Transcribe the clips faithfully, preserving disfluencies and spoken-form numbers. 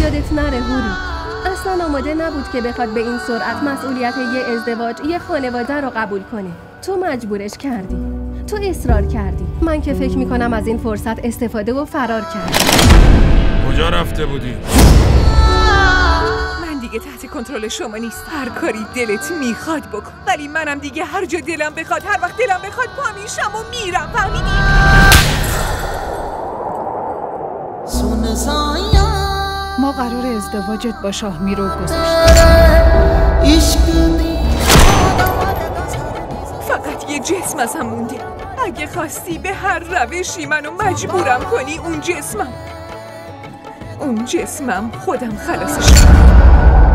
یادت نره هوری، اصلا آماده نبود که بخواد به این سرعت مسئولیت یه ازدواج، یه خانواده رو قبول کنه. تو مجبورش کردی، تو اصرار کردی. من که فکر میکنم از این فرصت استفاده و فرار کردی. کجا رفته بودی؟ من دیگه تحت کنترل شما نیست. هر کاری دلت میخواد بکن، ولی منم دیگه هر جا دلم بخواد، هر وقت دلم بخواد پا میشم و میرم. فهمیدی؟ ما قرار ازدواجت با شاه میرو گذاشتیم. فقط یه جسم ازم مونده. اگه خواستی به هر روشی منو مجبورم کنی، اون جسمم اون جسمم خودم خلاصش کنم.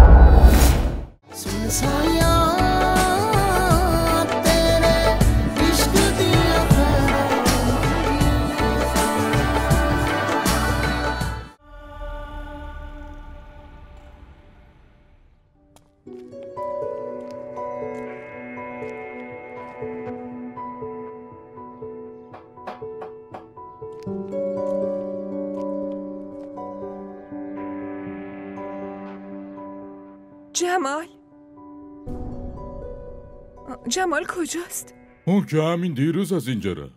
جمال جمال کجاست؟ اون که همین دیروز از اینجا رفت.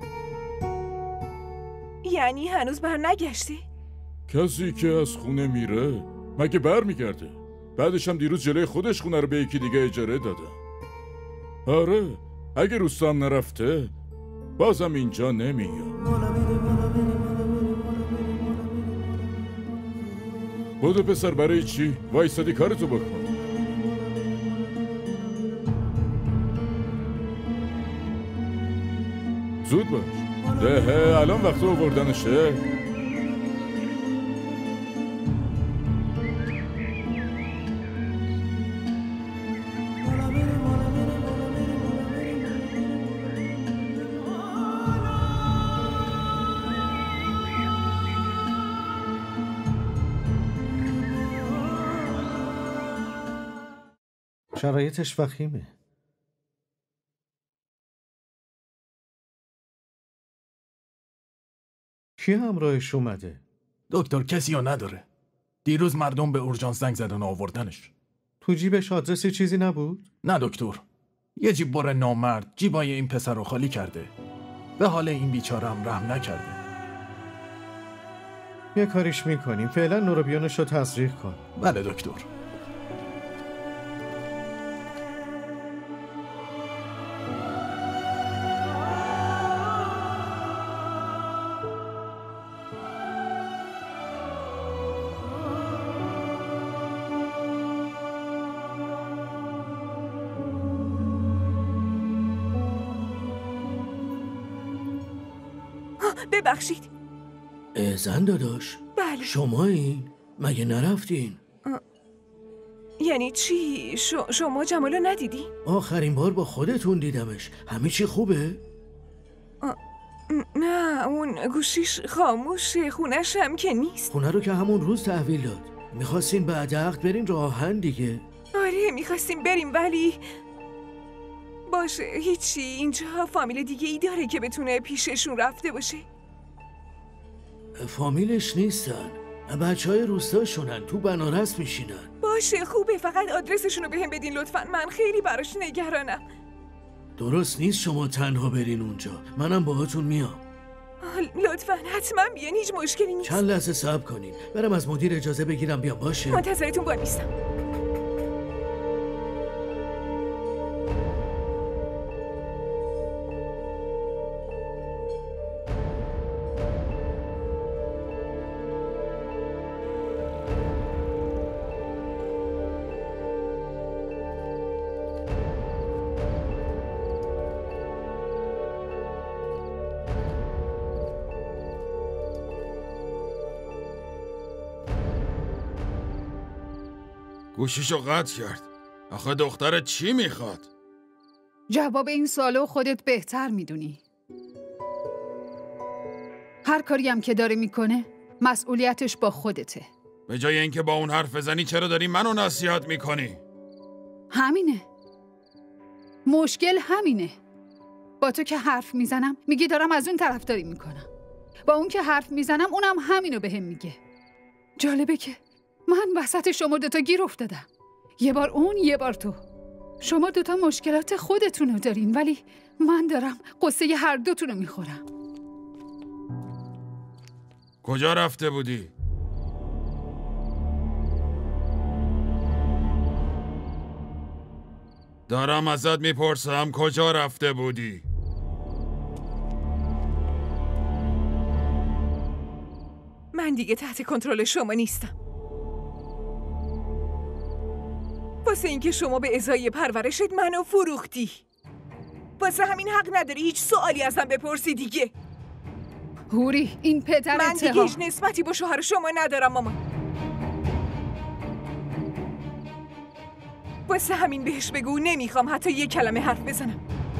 یعنی هنوز بر نگشتی؟ کسی که از خونه میره مگه بر میگرده؟ بعدش هم دیروز جلوی خودش خونه رو به یکی دیگه اجاره داده. آره اگه روستام نرفته بازم اینجا نمیاد. بودو پسر، برای چی؟ وایسادی کارتو بکن. زود باش. ده الان وقت آوردنشه. شرایطش وخیمه. کی همراهش اومده؟ دکتر کسی رو نداره. دیروز مردم به اورژانس زنگ زدن و آوردنش. تو جیبش آدرسی چیزی نبود؟ نه دکتر، یه جیب بر نامرد جیبای این پسر رو خالی کرده. به حال این بیچاره هم رحم نکرده. یه کاریش میکنیم، فعلا نوروبیانش رو تزریق کن. بله دکتر. ببخشید. احسن داداش. بله. شما این؟ مگه نرفتین؟ یعنی چی؟ ش... شما جمالو ندیدی؟ آخرین بار با خودتون دیدمش. همه چی خوبه؟ نه اون گوشیش خاموشه، خونش هم که نیست. خونه رو که همون روز تحویل داد. میخواستین بعد عقد برین راهن دیگه. آره میخواستیم بریم ولی باشه هیچی. اینجا فامیل دیگه ای داره که بتونه پیششون رفته باشه. فامیلش نیستن، بچه های روستاشونن، تو بنارس میشینن. باشه خوبه، فقط آدرسشون رو بهم بدین لطفاً. من خیلی براش نگرانم. درست نیست شما تنها برین اونجا، منم باهاتون میام. لطفاً حتما بیان، هیچ مشکلی نیست. چند لحظه صبر کنین، برم از مدیر اجازه بگیرم بیام. باشه منتظرتون وای میستم. گوشیشو قطع کرد. آخه دخترت چی میخواد؟ جواب این سوالو خودت بهتر میدونی. هر کاری هم که داره میکنه مسئولیتش با خودته. به جای اینکه با اون حرف بزنی چرا داری منو نصیحت میکنی؟ همینه. مشکل همینه. با تو که حرف میزنم میگی دارم از اون طرفداری میکنم. با اون که حرف میزنم اونم همینو بهم میگه. جالبه که من وسط شما دوتا گیر افتادم. یه بار اون، یه بار تو. شما دوتا مشکلات خودتونو دارین، ولی من دارم قصه ی هر دوتونو میخورم. کجا رفته بودی؟ دارم ازت میپرسم کجا رفته بودی؟ من دیگه تحت کنترل شما نیستم. واسه اینکه شما به ازای پرورشت منو فروختی. واسه همین حق نداری هیچ سوالی ازم بپرسی دیگه. هوری، این پدرته. من دیگه هیچ نسبتی با شوهر شما ندارم مامان. واسه همین بهش بگو نمیخوام حتی یه کلمه حرف بزنم.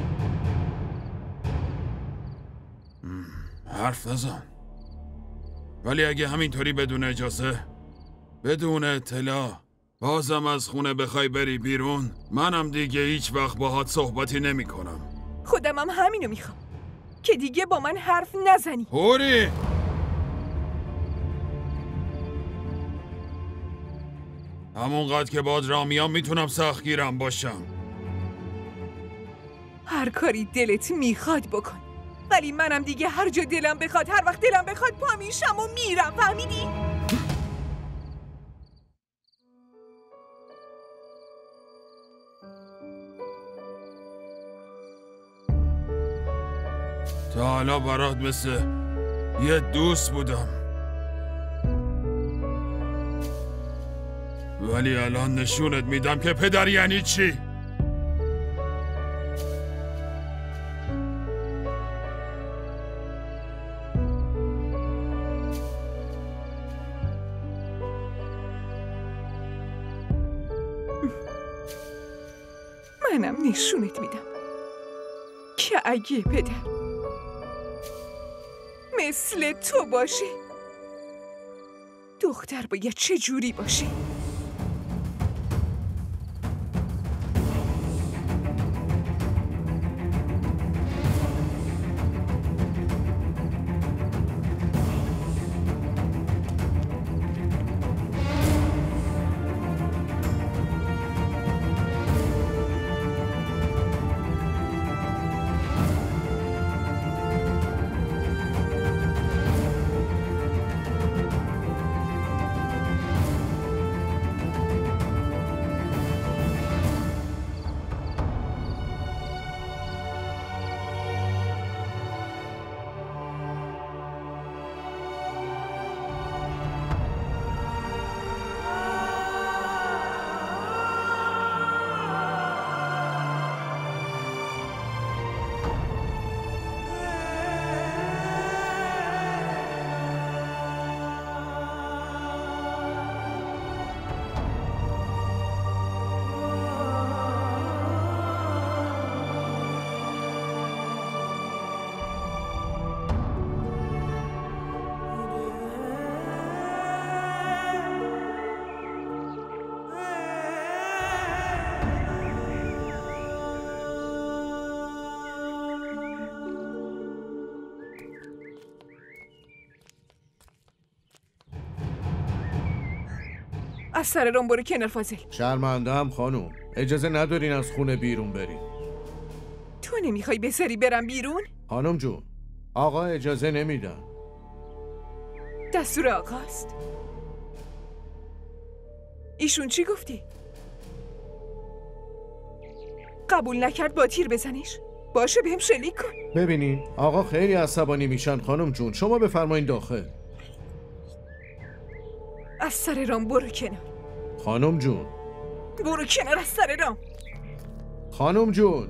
حرف نزن. ولی اگه همینطوری بدون اجازه، بدون اطلاع بازم از خونه بخوای بری بیرون، منم دیگه هیچ وقت باهات صحبتی نمی کنم. خودم هم همینو میخوام که دیگه با من حرف نزنی. هوری! همونقدر که باد را میام میتونم سختگیرم باشم. هر کاری دلت میخواد بکن، ولی منم دیگه هر جا دلم بخواد، هر وقت دلم بخواد پا میشم و میرم. فهمیدی؟ تا حالا برات مثل یه دوست بودم، ولی الان نشونت میدم که پدر یعنی چی. منم نشونت میدم که اگه پدر مثل تو باشه، دختر باید چه جوری باشه. از سر رام برو کنار فاضل. شرمنده هم خانوم، اجازه ندارین از خونه بیرون برین. تو نمیخوای بذاری برم بیرون؟ خانم جون، آقا اجازه نمیدن. دستور آقاست. ایشون چی گفتی؟ قبول نکرد با تیر بزنیش؟ باشه بهم شلیک کن. ببینین آقا خیلی عصبانی میشن خانم جون، شما بفرمایین داخل. از سر رام برو کنار. خانم جون برو کنار از سر رام. خانم جون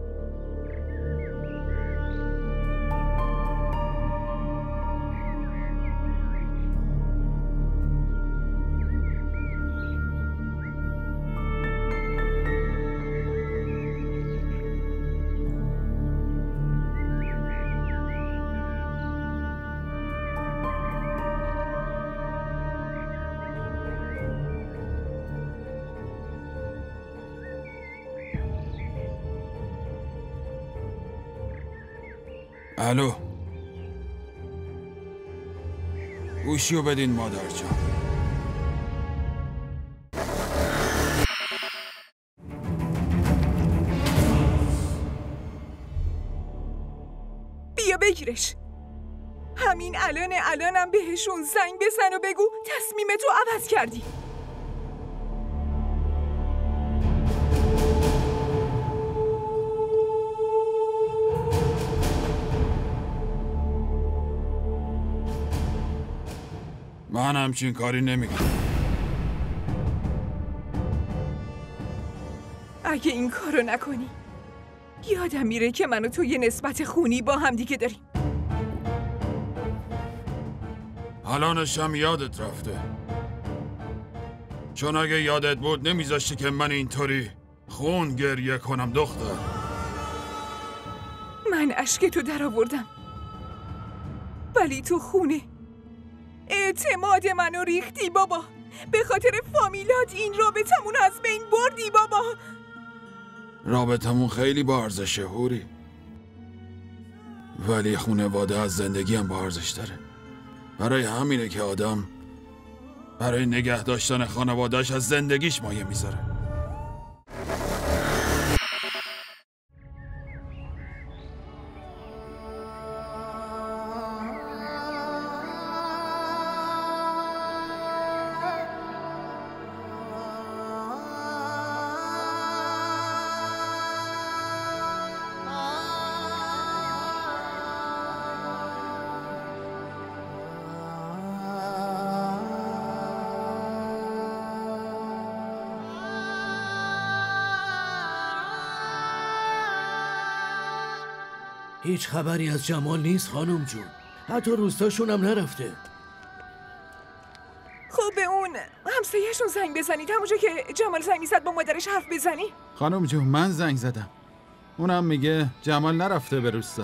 الو، گوشیو بدین مادر جان. بگیرش. همین الان الانم بهشون زنگ بزن و بگو تصمیمتو عوض کردی. من همچین کاری نمیکنم. اگه این کارو نکنی یادم میره که من و تو یه نسبت خونی با هم دیگه داریم. الانشم یادت رفته، چون اگه یادت بود نمیذاشتی که من اینطوری خون گریه کنم دختر. من اشک تو در آوردم ولی تو خونه اعتماد منو ریختی بابا. به خاطر فامیلات این رابطمون از بین بردی بابا. رابطمون خیلی با ارزشه هوری، ولی خانواده از زندگی هم با ارزش داره. برای همینه که آدم برای نگه داشتن خانواده‌اش از زندگیش مایه میذاره. هیچ خبری از جمال نیست خانم جون. حتی روستاشون هم نرفته. خب به اون همسایه‌شون زنگ بزنید، همونجا که جمال زنگ میزد با مادرش حرف بزنی. خانم جون من زنگ زدم، اونم میگه جمال نرفته به روستا.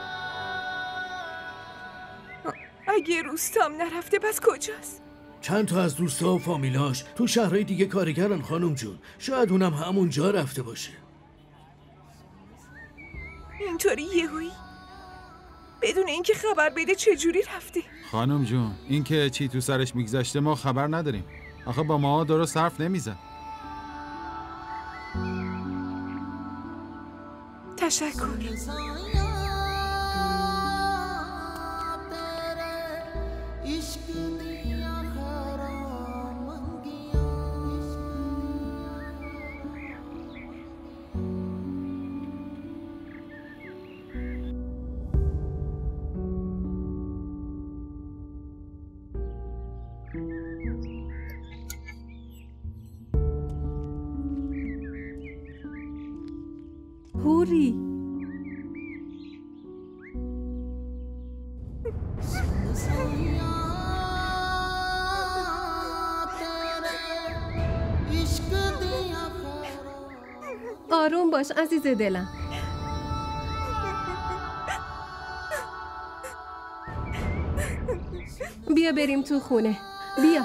اگه روستام نرفته پس کجاست؟ چند تا از دوستا و فامیلاش تو شهرهای دیگه کارگرن خانم جون. شاید اونم همونجا رفته باشه. اینطوری یهویی بدون اینکه خبر بده چجوری رفته؟ خانم جون این که چی تو سرش میگذشته ما خبر نداریم. آخه با ما درست حرف نمیزن. تشکر. هوری آروم باش عزیز دلم. بیا بریم تو خونه. بیا.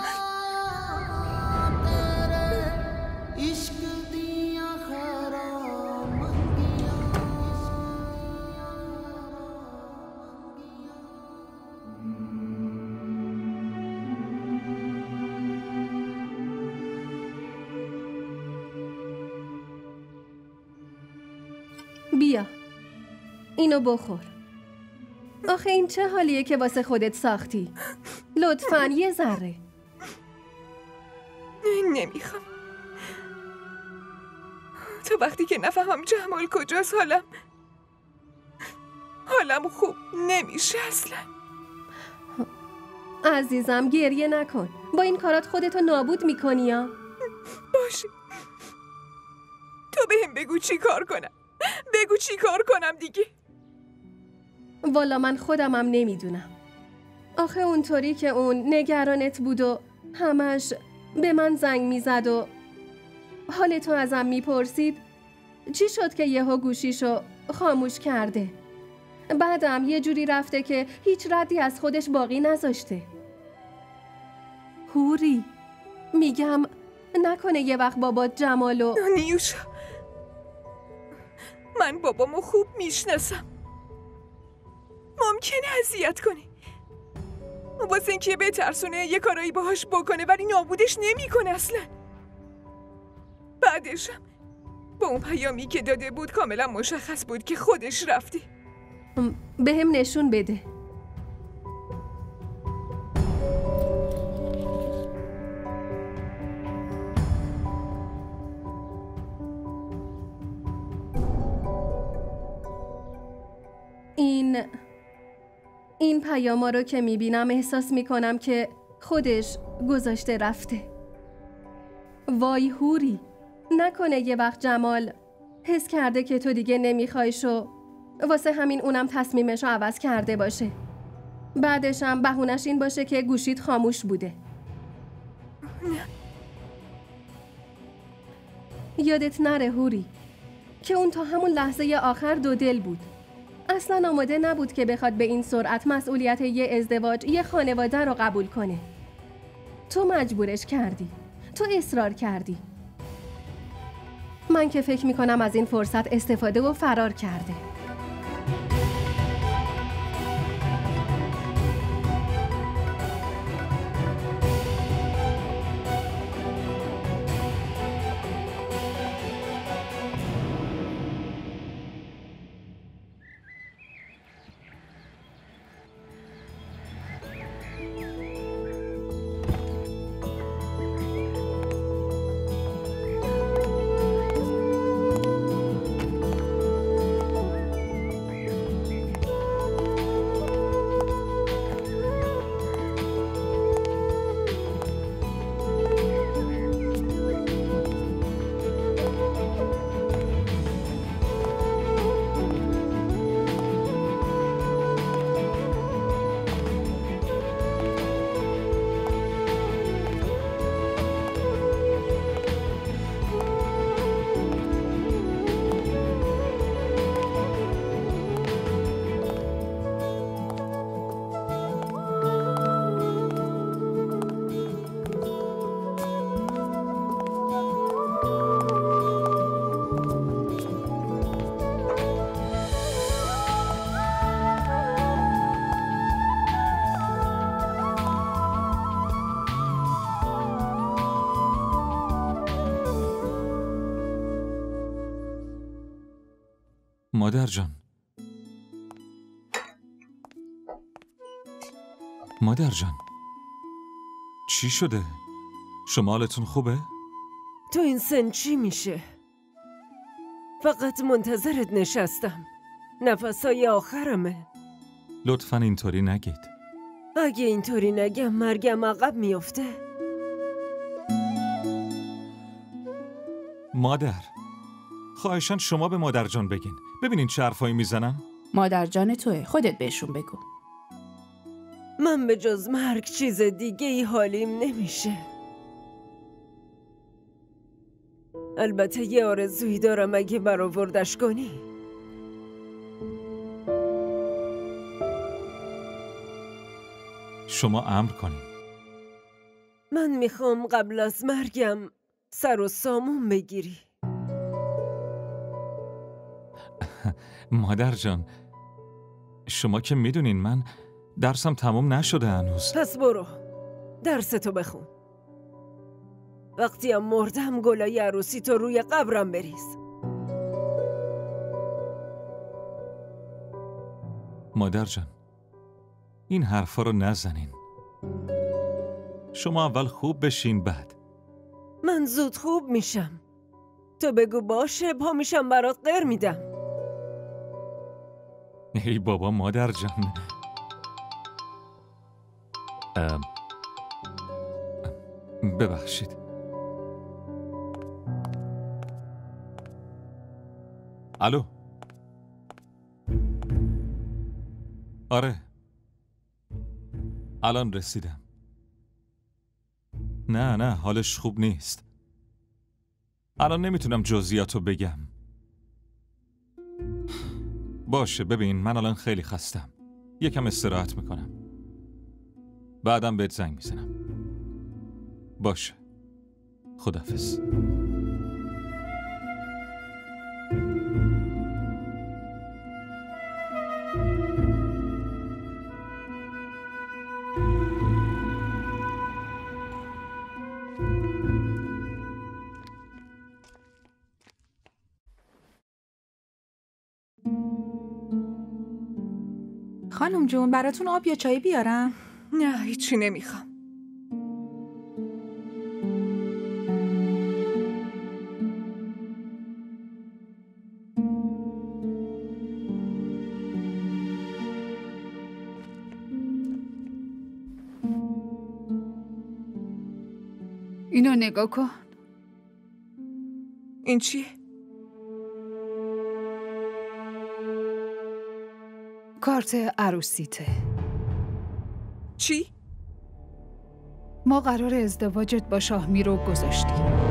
بیا اینو بخور. آخه این چه حالیه که واسه خودت ساختی؟ لطفاً یه ذره. نمیخوام. تا وقتی که نفهمم جمال کجاست حالم حالم خوب نمیشه اصلا. عزیزم گریه نکن. با این کارات خودتو نابود میکنی یا؟ باشه تو بهم بگو چی کار کنم. بگو چی کار کنم دیگه. والا من خودمم نمیدونم. آخه اونطوری که اون نگرانت بود و همش به من زنگ میزد و حالتو ازم میپرسید، چی شد که یهو گوشیشو خاموش کرده؟ بعدم یه جوری رفته که هیچ ردی از خودش باقی نذاشته. هوری میگم نکنه یه وقت بابات جمالو. نیوشا من بابامو خوب میشناسم. ممکنه اذیت کنه واسه اینکه بترسونه یه کارایی باهاش بکنه ولی نابودش نمیکنه اصلا. بعدشم با اون پیامی که داده بود کاملا مشخص بود که خودش رفته. به هم نشون بده. این این پیاما رو که میبینم احساس میکنم که خودش گذاشته رفته. وای هوری، نکنه یه وقت جمال حس کرده که تو دیگه نمیخوایش و واسه همین اونم تصمیمش رو عوض کرده باشه. بعدش هم بهونش این باشه که گوشیت خاموش بوده. یادت نره هوری که اون تا همون لحظه آخر دو دل بود. اصلا آماده نبود که بخواد به این سرعت مسئولیت یه ازدواج، یه خانواده رو قبول کنه. تو مجبورش کردی. تو اصرار کردی. من که فکر میکنم از این فرصت استفاده و فرار کرده. مادر جان، مادر جان، چی شده؟ شما حالتون خوبه؟ تو این سن چی میشه؟ فقط منتظرت نشستم. نفسای آخرمه. لطفاً اینطوری نگید. اگه اینطوری نگم مرگم عقب میفته. مادر، خواهشاً شما به مادر جان بگین. ببینین چه حرفایی میزنن. مادر جان توه، خودت بهشون بگو. من به جز مرگ چیز دیگه ای حالیم نمیشه. البته یه آرزویی دارم اگه برآوردش کنی. شما امر کنین. من میخوام قبل از مرگم سر و سامون بگیری. مادر جان، شما که میدونین من درسم تموم نشده هنوز. پس برو درستو بخون. وقتی هم مردم گلای عروسی تو روی قبرم بریز. مادر جان، این حرفا رو نزنین. شما اول خوب بشین بعد. من زود خوب میشم. تو بگو باشه، پا میشم برات غیر میدم. ای بابا مادر جان. ام... ببخشید. الو. آره، الان رسیدم. نه نه حالش خوب نیست. الان نمیتونم جزئیاتو بگم. باشه ببین، من الان خیلی خستم. یکم استراحت میکنم. بعدم بهت زنگ میزنم. باشه، خداحافظ. خانم جون براتون آب یا چای بیارم؟ نه هیچی نمیخوام. اینو نگاه کن. این چیه؟ کارت عروسیته. چی؟ ما قرار ازدواجت با شاهمیر رو گذاشتیم.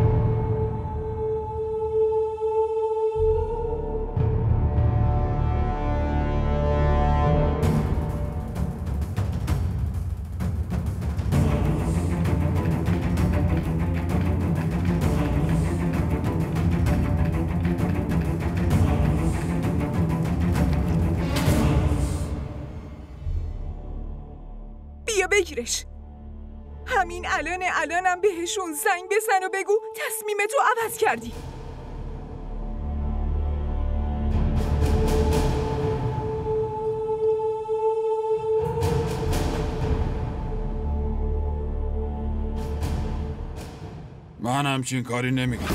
بگیرش. همین الان الانم بهشون زنگ بزن و بگو تصمیمتو عوض کردی. من همچین کاری نمیکنم.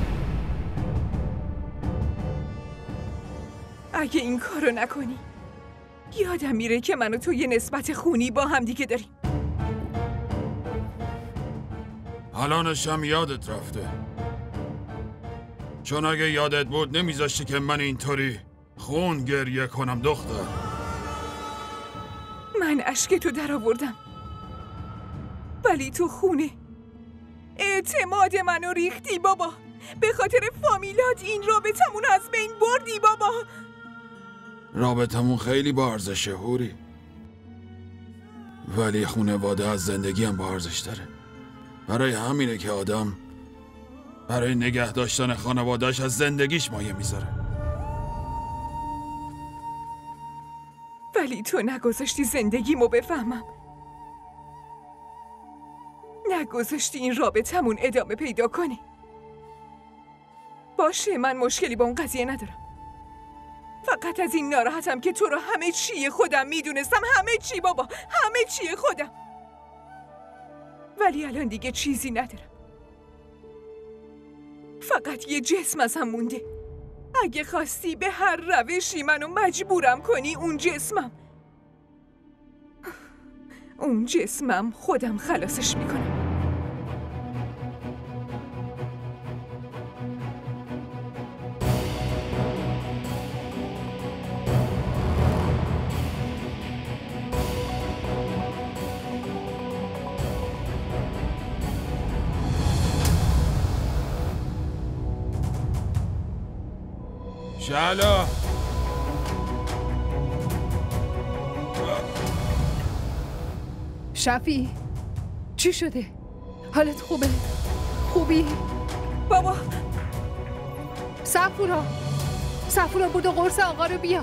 اگه این کارو نکنی یادم میره که من و تو یه نسبت خونی با هم دیگه داریم. الانش هم یادت رفته، چون اگه یادت بود نمیذاشتی که من اینطوری خون گریه کنم دختر. من اشک تو در آوردم ولی تو خونه اعتماد منو ریختی بابا. به خاطر فامیلات این رابطمون از بین بردی بابا. رابطمون خیلی با ارزشه هوری، ولی خانواده از زندگی هم با ارزش داره. برای همینه که آدم برای نگه داشتن خانواده‌اش از زندگیش مایه میذاره. ولی تو نگذاشتی زندگیمو بفهمم، نگذاشتی این رابطمون ادامه پیدا کنه. باشه من مشکلی با اون قضیه ندارم، فقط از این ناراحتم که تو رو همه چی خودم میدونستم. همه چی بابا، همه چی خودم. ولی الان دیگه چیزی ندارم، فقط یه جسم ازم مونده. اگه خواستی به هر روشی منو مجبورم کنی اون جسمم اون جسمم خودم خلاصش میکنم. شعلا شفی چی شده؟ حالت خوبه؟ خوبی؟ بابا صفورا صفورا بودو قرص آقا رو بیار.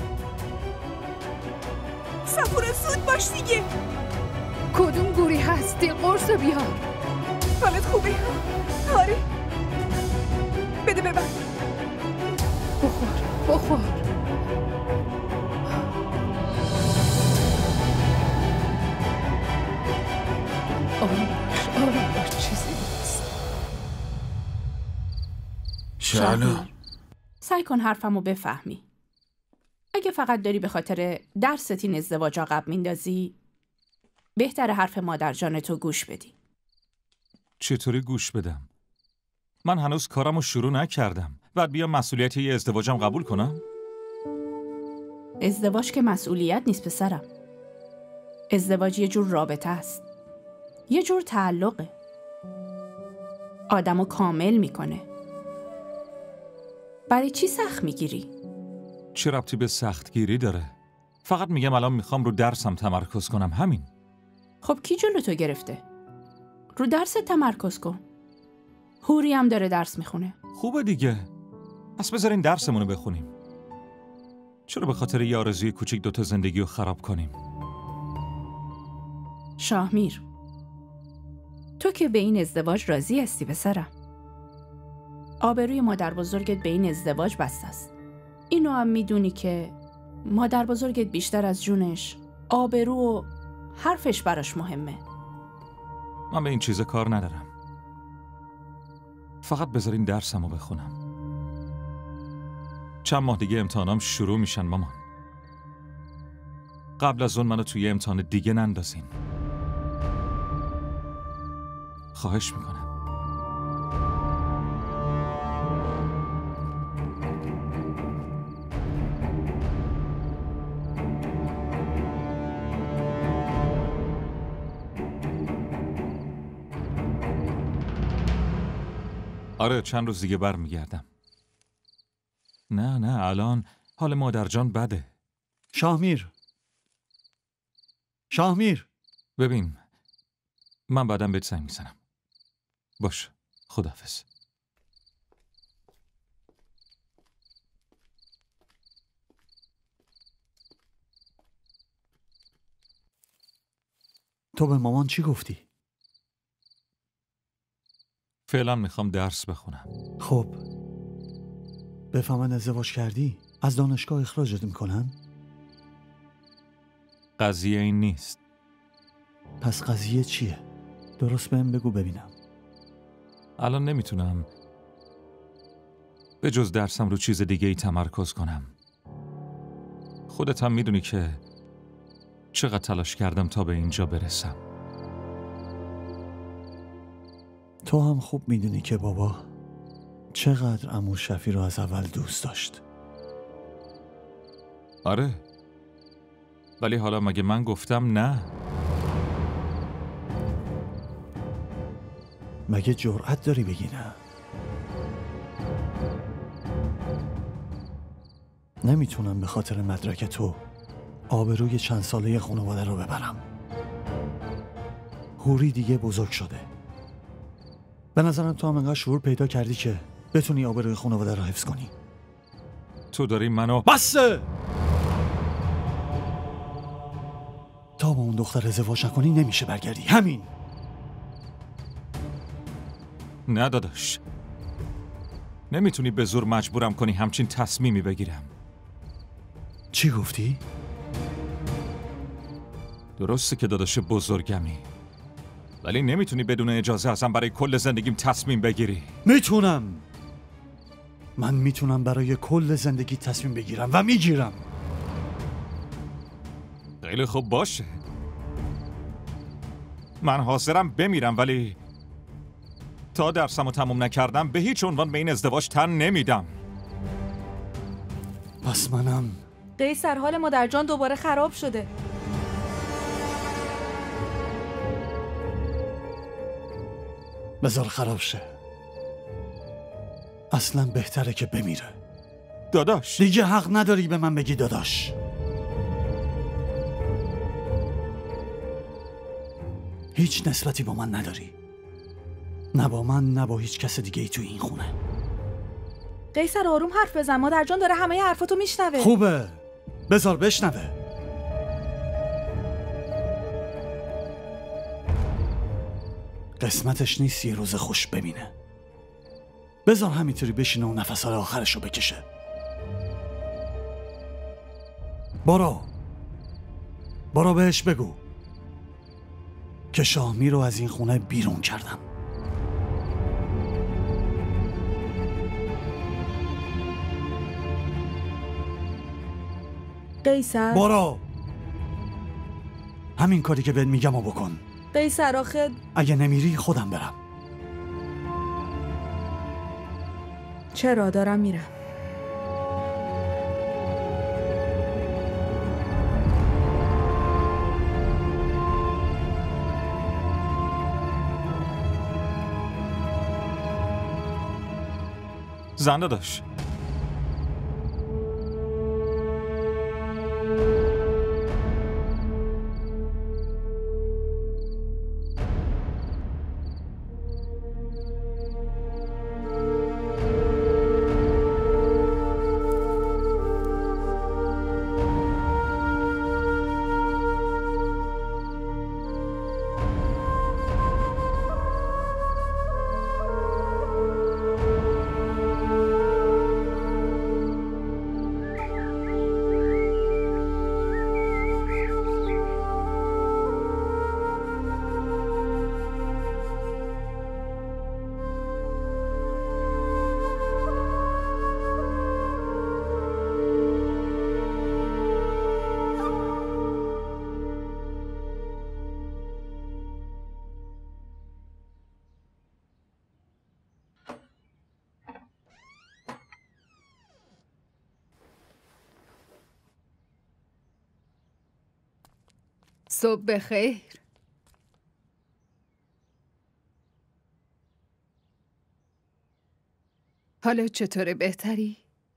صفورا زود باش دیگه. کدوم گوری هستی؟ قرص رو بیار. حالت خوبه؟ آره بده ببند. بخور بخور. آروم باش آروم باش، چیزی نیست. شعلا سعی کن حرفمو بفهمی. اگه فقط داری به خاطر درست این ازدواج عقب میندازی، بهتره حرف مادر جانتو گوش بدی. چطوری گوش بدم؟ من هنوز کارمو شروع نکردم. بعد بیام مسئولیت یه ازدواجم قبول کنم؟ ازدواج که مسئولیت نیست پسرم. ازدواج یه جور رابطه است، یه جور تعلقه. آدمو کامل میکنه. برای چی سخت میگیری؟ چه ربطی به سختگیری داره؟ فقط میگم الان میخوام رو درسم تمرکز کنم، همین. خب کی جلو تو گرفته؟ رو درست تمرکز کن. هوری هم داره درس میخونه. خوبه دیگه، پس بذارین درسمونو بخونیم. چرا به خاطر یه آرزوی کوچیک دوتا زندگی رو خراب کنیم؟ شاهمیر، تو که به این ازدواج راضی هستی پسرم. آبروی مادر بزرگت به این ازدواج بسته است. اینو هم میدونی که مادر بزرگت بیشتر از جونش آبرو و حرفش براش مهمه. من به این چیزا کار ندارم. فقط بذارین درسمو بخونم. چند ماه دیگه امتحانام شروع میشن مامان. قبل از اون منو توی امتحان دیگه نندازین. خواهش میکنم. آره چند روز دیگه برمیگردم. نه نه الان حال مادرجان بده. شاهمیر شاهمیر ببین من بعدم بهت زنگ میزنم. باش خداحافظ. تو به مامان چی گفتی؟ فعلا میخوام درس بخونم. خب بفهمن ازدواج کردی از دانشگاه اخراجت میکنن؟ قضیه این نیست. پس قضیه چیه؟ درست بهم بگو ببینم. الان نمیتونم به جز درسم رو چیز دیگه ای تمرکز کنم. خودت هم میدونی که چقدر تلاش کردم تا به اینجا برسم. تو هم خوب میدونی که بابا چقدر عمو شفی رو از اول دوست داشت. آره ولی حالا مگه من گفتم نه؟ مگه جرأت داری بگی نه؟ نمیتونم به خاطر مدرک تو آبروی چند ساله خانواده رو ببرم. هوری دیگه بزرگ شده. به نظرم تو هم انقدر شعور پیدا کردی که بتونی آبروی خانواده رو حفظ کنی. تو داری منو بسه! تا با اون دختر ازدواج نکنی نمیشه برگردی. همین. نه داداش نمیتونی به زور مجبورم کنی همچین تصمیمی بگیرم. چی گفتی؟ درسته که داداش بزرگمی ولی نمیتونی بدون اجازه ازم برای کل زندگیم تصمیم بگیری. میتونم. من میتونم برای کل زندگی تصمیم بگیرم و میگیرم. خیلی خوب باشه. من حاضرم بمیرم ولی تا درسمو تموم نکردم به هیچ عنوان به این ازدواج تن نمیدم. پس منم. قیصر حال مادرجان دوباره خراب شده. بذار خراب شه. اصلا بهتره که بمیره. داداش دیگه حق نداری به من بگی داداش. هیچ نسبتی با من نداری. نه با من نه با هیچ کس دیگه ای تو این خونه. قیصر آروم حرف بزن. مادرجان داره همه حرفاتو میشنوه. خوبه بذار بشنوه. قسمتش نیست یه روز خوش ببینه. بذار همینطوری بشینه و نفس‌های آخرشو بکشه. برو برو بهش بگو که شاهمی رو از این خونه بیرون کردم. قیصر برو همین کاری که بهت میگم رو بکن. قیصر آخه اگه نمیری خودم برم. چرا دارم میرم. زنده داشت. صبح بخیر. حالا چطوره؟ بهتری؟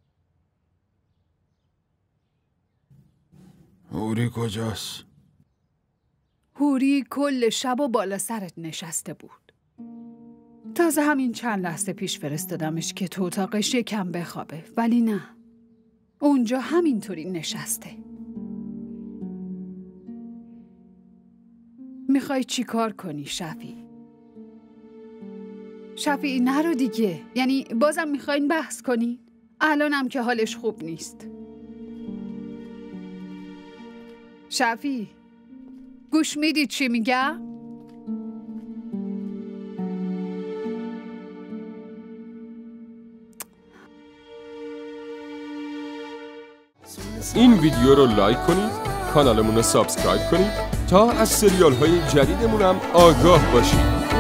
هوری کجاست؟ هوری کل شب و بالا سرت نشسته بود. تازه همین چند لحظه پیش فرستادمش که تو اتاقش یکم بخوابه، ولی نه، اونجا همینطوری نشسته. میخوای چی کار کنی شفیع؟ شفیع نرو دیگه. یعنی بازم میخواین بحث کنی؟ الانم که حالش خوب نیست. شفیع گوش میدید چی میگم؟ این ویدیو رو لایک کنید، کانالمون رو سابسکرایب کنید تا از سریال های جدیدمون هم آگاه باشید.